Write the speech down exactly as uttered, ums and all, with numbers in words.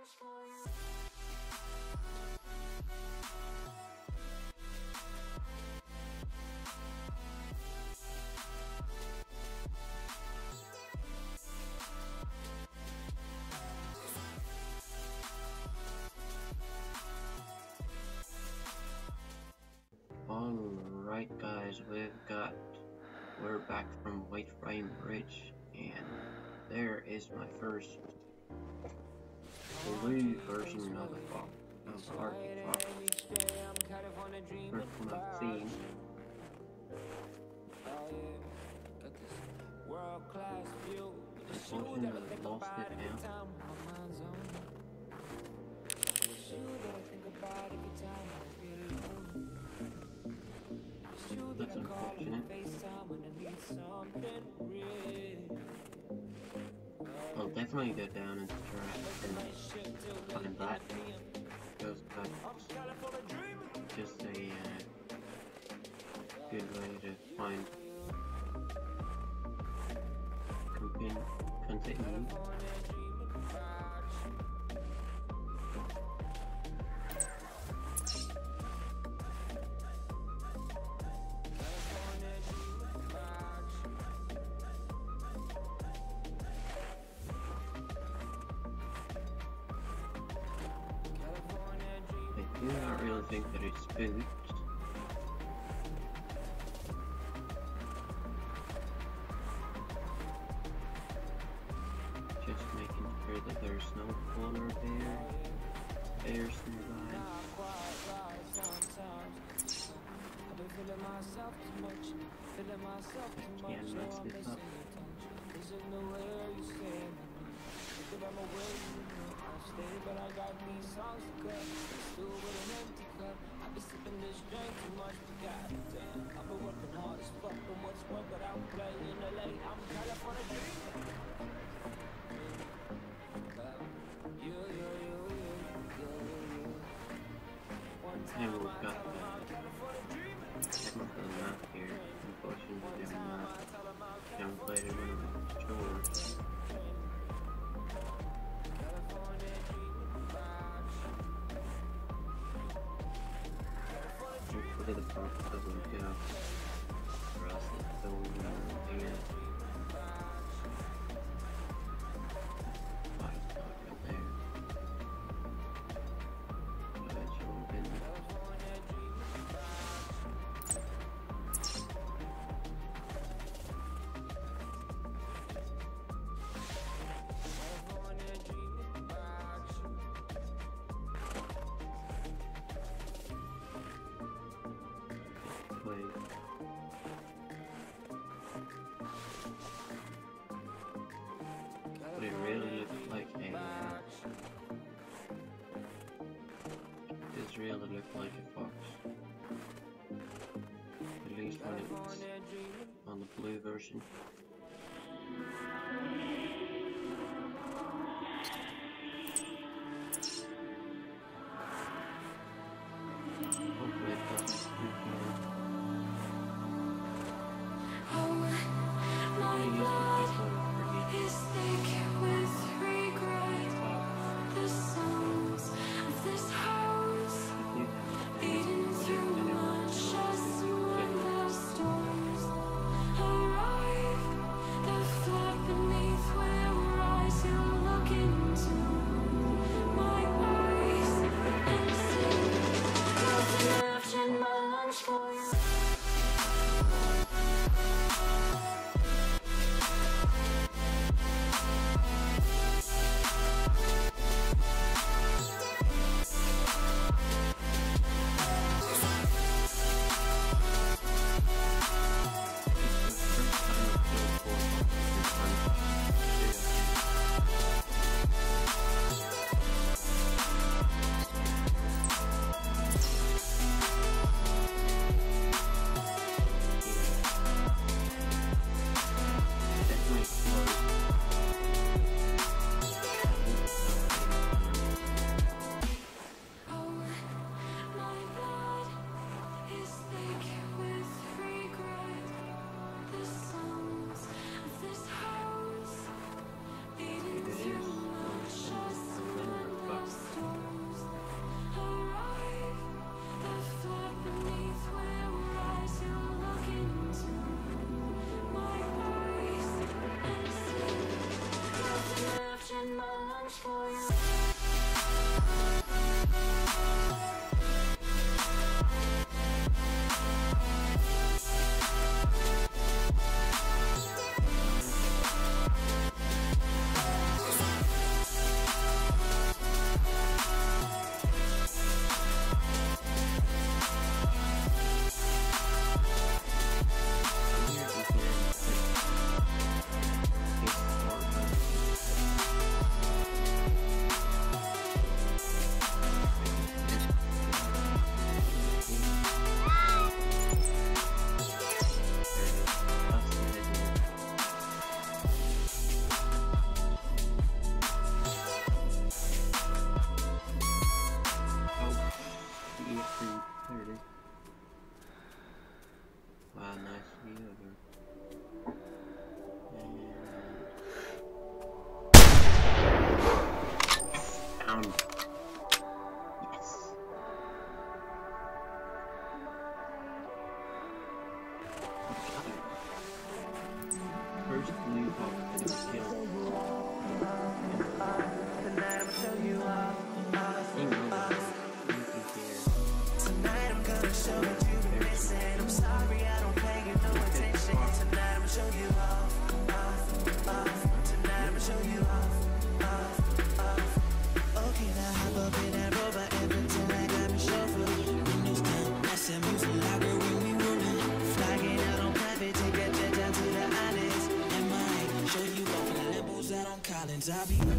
Alright guys, we've got, we're back from White Frame Bridge, and there is my first blue version of the fox, of Arctic Fox. First one I've seen. Unfortunately, I lost it now. That's unfortunate. I'll definitely go down and try and find that. Goes back. Just a uh, good way to find continue. continue. I do not really think that it's spooked. Just making sure that there's no polar bear, bears nearby. I can't mess this up. But I got these songs to cut. Still with an empty cup. I've been sipping this drink too much. Goddamn, I've been working hard as fuck. But what's work without playing in L A? I'm California dreaming. You, you, you, you, you, you. One time I got technical map here. Unfortunately, I'm not. I haven't played it when I'm sure. Hopefully the box doesn't go, or else it's going in here. Oh, it's not good there. Eventually, didn't it? But it really looks like a, uh, it does really look like a fox, at least when it's on the blue version. Hopefully it doesn't spook me. Through much as when the storms arrive. Wow, nice view of her. And... Found it. Yes. First blue hawk that was killed. Tonight I'ma show you off. Tonight I'm gonna show what you've been missing. I'm sorry I don't pay you no attention. Tonight I'ma show you off, off, off. Tonight I'ma show you off, off, off. Okay, now hop up in that robot every time I got me chauffeur. Windows down, that's the music library when we rolling. Flying out on private, take that jet down to the islands. And might show you off in the Lambos out on Collins. I'll be